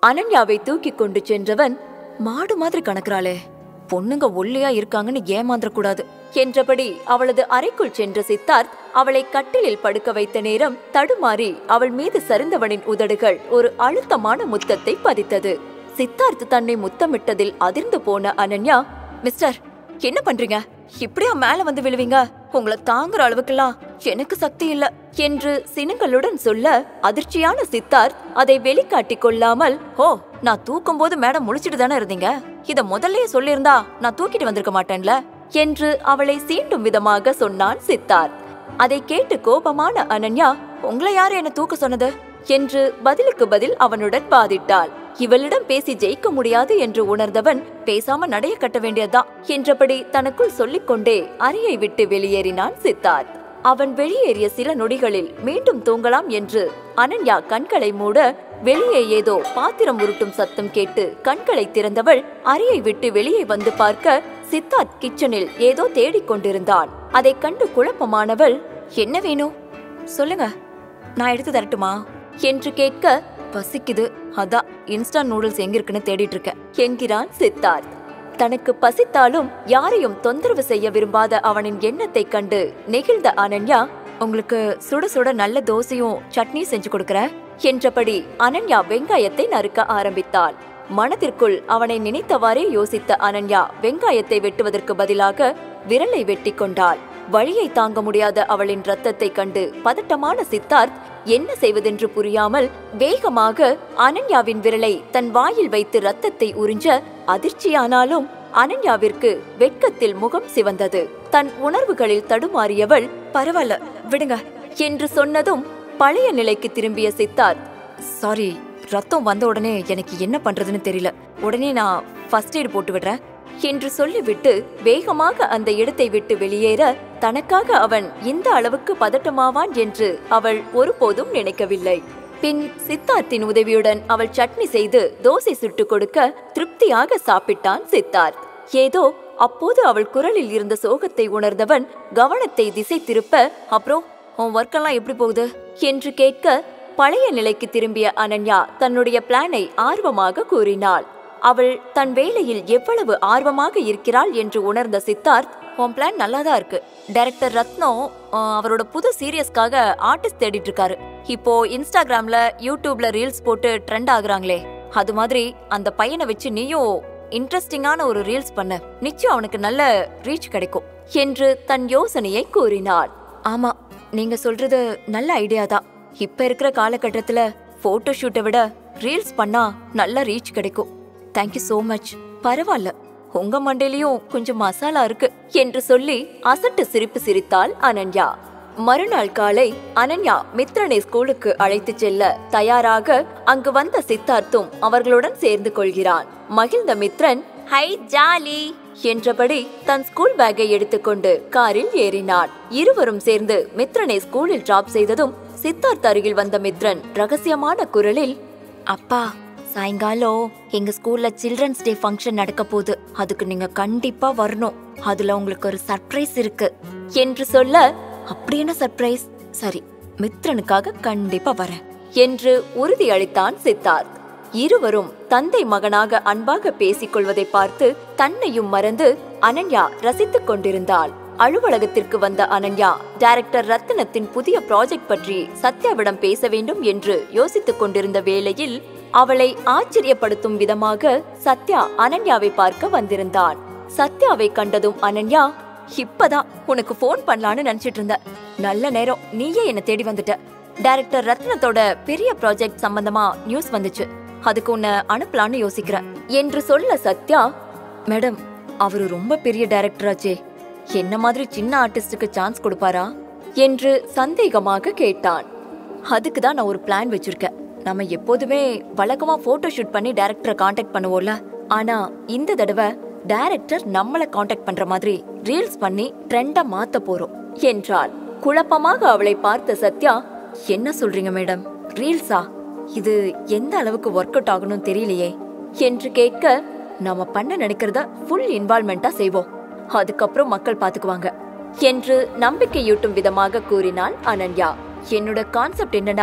அனன்யாவை தூக்கி கொண்டு சென்றவன், மாடு மாதிரி கணக்குறாளே, பொண்ணுங்க ஒல்லியா இருக்காங்கன்னு ஏமாந்துடக்கூடாது என்றபடி அவளது அறைக்குள் சென்ற சித்தார்த் அவளை கட்டிலில் படுக்க வைத்த நேரம் தடுமாறி அவள் மீது சரிந்தவனின் உதடுகள் ஒரு அழுத்தமான முத்தத்தை பதித்தது. சித்தார்த் தன்னை முத்தமிட்டதில் அதிர்ந்து போன அனன்யா, மிஸ்டர், என்ன பண்றீங்க? இப்படியா மேல வந்து விழுவீங்க? உங்களை தாங்குற அளவுக்கெல்லாம் எனக்கு சக்தி இல்ல என்று சினங்களுடன் சொல்ல, அதிர்ச்சியான சித்தார்த் அதை வெளிக்காட்டிக் கொள்ளாமல், ஓ, நான் தூக்கும் போது மேடம் முழிச்சிட்டு தானே இருந்தீங்க, இத முதல்லயே சொல்லியிருந்தா நான் தூக்கிட்டு வந்திருக்க மாட்டேன்ல என்று அவளை சீண்டும் விதமாக சொன்னான் சித்தார்த். அதை கேட்டு கோபமான அனன்யா, உங்களை யாரு என்ன தூக்க சொன்னது என்று பதிலுக்கு பதில் அவனுடன் வாதிட்டாள். இவளிடம் பேசி ஜெயிக்க முடியாது என்று உணர்ந்தவன், பேசாம நடைய கட்ட வேண்டியதுதான் என்றபடி தனக்குள் சொல்லிக்கொண்டே அறையை விட்டு வெளியேறினான் சித்தார்த். அவன் வெளியேறிய சில நொடிகளில் மீண்டும் தூங்கலாம் என்று அனன்யா கண்களை மூட, வெளியே ஏதோ பாத்திரம் உருட்டும் சத்தம் கேட்டு கண்களை திறந்தவள் அறையை விட்டு வெளியே வந்து பார்க்க, சித்தார்த் கிச்சனில் ஏதோ தேடிக்கொண்டிருந்தான். அதை கண்டு குழப்பமானவள், என்ன வேணும் சொல்லுங்க, நான் எடுத்து தரட்டுமா என்று கேட்க, பசிக்குது, அதான் இன்ஸ்டன்ட் நூடுல்ஸ் எங்க இருக்குன்னு தேடிட்டு இருக்க என்கிறான் சித்தார்த். தனக்கு பசித்தாலும் யாரையும் தொந்தரவு செய்ய விரும்பாத அவனின் எண்ணத்தை கண்டு நெகிழ்ந்த அனன்யா, உங்களுக்கு சுட சுட நல்ல தோசையும் சட்னியும் செஞ்சு கொடுக்கற என்றபடி அனன்யா வெங்காயத்தை நறுக்க ஆரம்பித்தாள். மனதிற்குள் அவனை நினைத்தவாறே யோசித்த அனன்யா வெங்காயத்தை வெட்டுவதற்கு பதிலாக விரலை வெட்டி கொண்டாள். வழியை தாங்க முடியாத அவளின் ரத்தத்தை கண்டு பதட்டமான சித்தார்த் என்ன செய்வதென்று புரியாமல் வேகமாக அனன்யாவின் விரலை தன் வாயில் வைத்து ரத்தத்தை உறிஞ்ச, அதிர்ச்சியானாலும் அனன்யாவிற்கு வெட்கத்தில் முகம் சிவந்தது. தன் உணர்வுகளில் தடுமாறியவள், பரவாயில்ல விடுங்க என்று சொன்னதும் பழைய நிலைக்கு திரும்பிய சித்தார்த், சாரி, ரத்தம் வந்த உடனே எனக்கு என்ன பண்றதுன்னு தெரியல, உடனே நான் ஃபர்ஸ்ட் எய்ட் போட்டு விடுறேன் என்று சொல்லிவிட்டு வேகமாக அந்த இடத்தை விட்டு வெளியேற, தனக்காக அவன் இந்த அளவுக்கு பதட்டமாவான் என்று அவள் ஒருபோதும் நினைக்கவில்லை. பின் சித்தார்த்தின் உதவியுடன் அவள் சட்னி செய்து தோசை சுட்டு கொடுக்க திருப்தியாக சாப்பிட்டான் சித்தார்த். ஏதோ அப்போது அவள் குரலில் இருந்த சோகத்தை உணர்ந்தவன் கவனத்தை திசை திருப்ப, அப்புறம் உன் ஒர்க்கெல்லாம் எப்படி போகுது என்று கேட்க, பழைய நிலைக்கு திரும்பிய அனன்யா தன்னுடைய பிளானை ஆர்வமாக கூறினாள். அவள் தன் வேலையில் எவ்வளவு ஆர்வமாக இருக்கிறாள் என்று உணர்ந்த சித்தார்த், உன் பிளான் நல்லாதான் இருக்கு. டைரக்டர் ரத்னம் அவரோட புது சீரியஸ்க்காக ஆர்டிஸ்ட் தேடிட்டு இருக்காரு. இப்போ இன்ஸ்டாகிராம்ல யூடியூப்ல ரீல்ஸ் போட்டு ட்ரெண்ட் ஆகுறாங்களே, அது மாதிரி அந்த பையனை வச்சு நீயும் இன்ட்ரெஸ்டிங்கான ஒரு ரீல்ஸ் பண்ண, நிச்சயம் அவனுக்கு நல்ல ரீச் கிடைக்கும் என்று தன் யோசனையை கூறினாள். ஆமா, நீங்க சொல்றது நல்ல ஐடியா தான். இப்ப இருக்கிற காலகட்டத்துல போட்டோ ஷூட்டை விட ரீல்ஸ் பண்ணா நல்ல ரீச் கிடைக்கும். Thank you so much. பரவாயில்ல, உங்க மண்டையிலயும் கொஞ்சம் மசாலா இருக்கு என்று சொல்லி அசட்டு சிரிப்பு சிரித்தாள் அனன்யா. மறுநாள் காலை அனன்யா மித்ரனை ஸ்கூலுக்கு அழைத்து செல்ல தயாராக அங்கு வந்த சித்தார்த்தும் அவர்களுடன் சேர்ந்து கொள்கிறான். மகிழ்ந்த மித்ரன், ஹை ஜாலி என்றபடி தன் ஸ்கூல் பேக்கை எடுத்துக்கொண்டு காரில் ஏறினான். இருவரும் சேர்ந்து மித்ரனை ஸ்கூலில் டிராப் செய்ததும் சித்தார்த் அருகில் வந்த மித்ரன் ரகசியமான குரலில், அப்பா, சாயங்காலம் எங்க ஸ்கூல்ல சில்ட்ரன்ஸ் டே ஃபங்க்ஷன் நடக்க போகுது, அதுக்கு நீங்க கண்டிப்பா வரணும், அதுல உங்களுக்கு ஒரு சர்ப்ரைஸ் இருக்கு என்று சொல்ல, அப்படி என்ன சர்ப்ரைஸ்? சரி, மித்ரனுக்காக கண்டிப்பா வரேன் என்று உறுதி அளித்தான் சித்தார்த். இருவரும் தந்தை மகனாக அன்பாக பேசிக் கொள்வதை பார்த்து தன்னையும் மறந்து அனன்யா ரசித்துக் கொண்டிருந்தாள். அலுவலகத்திற்கு வந்த அனன்யா டைரக்டர் ரத்னத்தின் புதிய ப்ராஜெக்ட் பற்றி சத்யாவிடம் பேச வேண்டும் என்று யோசித்துக் கொண்டிருந்த வேளையில் அவளை ஆச்சரியப்படுத்தும் விதமாக சத்யா அனன்யாவை பார்க்க வந்திருந்தான். சத்யாவை கண்டதும் அனன்யா, இப்பதான் உனக்கு போன் பண்ணலான்னு நினைச்சிட்டு இருந்த, நல்ல நேரம், நீயே என்ன தேடி வந்துட்ட. டைரக்டர் ரத்னத்தோட பெரிய ப்ராஜெக்ட் சம்பந்தமா நியூஸ் வந்துச்சு, அதுக்கு உன்னை அனுப்பலான்னு யோசிக்கிற என்று சொல்ல சத்யா, மேடம், அவரு ரொம்ப பெரிய டைரக்டராச்சே, என்ன மாதிரி சின்ன ஆர்டிஸ்டுக்கு சான்ஸ் கொடுப்பாரா என்று சந்தேகமாக கேட்டான். அதுக்குதான் நான் ஒரு பிளான் வச்சிருக்கேன். நம்ம எப்போதுமே வழக்கமா போட்டோ ஷூட் பண்ணி டைரக்டரை காண்டாக்ட் பண்ணுவோம்ல, ஆனா இந்த தடவை டைரக்டர் நம்மள காண்டாக்ட் பண்ற மாதிரி ரீல்ஸ் பண்ணி ட்ரெண்டா மாத்த போறோம் என்றாள். குழப்பமாக அவளை பார்த்த சத்யா, என்ன சொல்றீங்க மேடம், ரீல்ஸா? இது எந்த அளவுக்கு ஒர்க் அவுட் ஆகணும் தெரியலையே என்று கேட்க, நாம பண்ண நினைக்கிறத ஃபுல் இன்வால்வ்மெண்டா செய்வோம், அதுக்கப்புறம் மக்கள் பாத்துக்குவாங்க என்று நம்பிக்கையூட்டும் விதமாக கூறினாள் அனன்யா. என்னோட கான்செப்ட் என்னன்னா,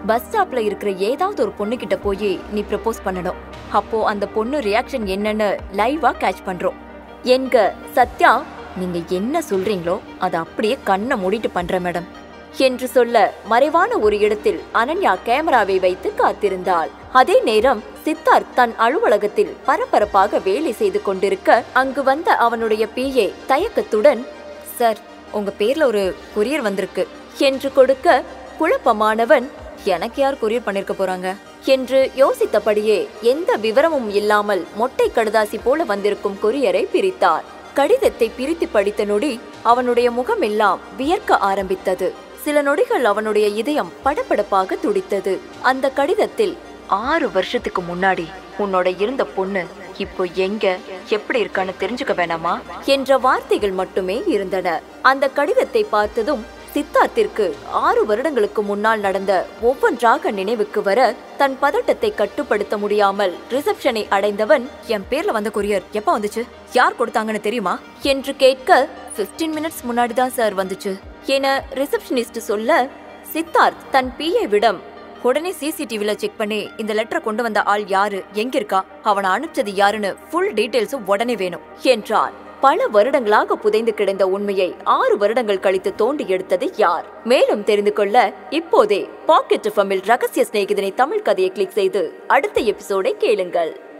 பஸ் ஸ்டாப்ல இருக்கிற ஏதாவது ஒரு பொண்ணு கிட்ட போய் நீ ப்ரப்போஸ் பண்ணணும். அப்போ அந்த பொண்ணு ரியாக்ஷன் என்னன்னு லைவா கேட்ச் பண்றோம். என்க சத்யா, நீங்க என்ன சொல்றீங்களோ அதை அப்படியே கண்ணை மூடிட்டு பண்ற மேடம் என்று சொல்ல மறைவான ஒரு இடத்தில் அனன்யா கேமராவை வைத்து காத்திருந்தாள். அதே நேரம் சித்தார்த் தன் அலுவலகத்தில் பரபரப்பாக வேலை செய்து கொண்டிருக்க அங்கு வந்த அவனுடைய பிஏ தயக்கத்துடன், சார் உங்க பேர்ல ஒரு கொரியர் வந்திருக்கு என்று கொடுக்க குழப்பமானவன், எனக்கு யார் கொரியர் பண்ணிருக்க போறாங்க என்று யோசித்தபடியே எந்த விவரமும் இல்லாமல் மொட்டை கடுதாசி போல வந்திருக்கும் கொரியரை பிரித்தார். கடிதத்தை பிரித்து படித்த நொடி அவனுடைய முகமெல்லாம் வியர்க்க ஆரம்பித்தது. சில நொடிகள் அவனுடைய இதயம் படபடப்பாக துடித்தது. அந்த கடிதத்தில் 6 வருஷத்துக்கு முன்னாடி உன்னோட இருந்த பொண்ணு இப்போ எங்க எப்படி இருக்கான்னு தெரிஞ்சுக்க வேணாமா என்ற வார்த்தைகள் மட்டுமே இருந்தன. அந்த கடிதத்தை பார்த்ததும் சித்தார்த்திற்கு 6 வருடங்களுக்கு முன்னால் நடந்த ஒவ்வொன்றாக நினைவுக்கு வர தன் பதட்டத்தை கட்டுப்படுத்த முடியாமல் ரிசப்ஷனை அடைந்தவன், என் பேர்ல வந்த கொரியர் எப்ப வந்துச்சு, யார் கொடுத்தாங்கன்னு தெரியுமா என்று கேட்க, 15 மினிட்ஸ் முன்னாடி தான் சார் வந்துச்சு என ரிசப்ஷனிஸ்ட் சொல்ல, சித்தார்த் தன் பிஏவிடம், உடனே சிசிடிவில செக் பண்ணி இந்த லெட்டரை கொண்டு வந்த ஆள் யாரு, எங்க இருக்கா, அவனை அனுப்பிச்சது யாருன்னு ஃபுல் டீடைல்ஸும் உடனே வேணும் என்றார். பல வருடங்களாக புதைந்து கிடந்த உண்மையை 6 வருடங்கள் கழித்து தோண்டி எடுத்தது யார்? மேலும் தெரிந்து கொள்ள இப்போதே பாக்கெட் எஃப்எம்மில் ரகசிய சிநேகிதனை தமிழ் கதையை கிளிக் செய்து அடுத்த எபிசோடை கேளுங்கள்.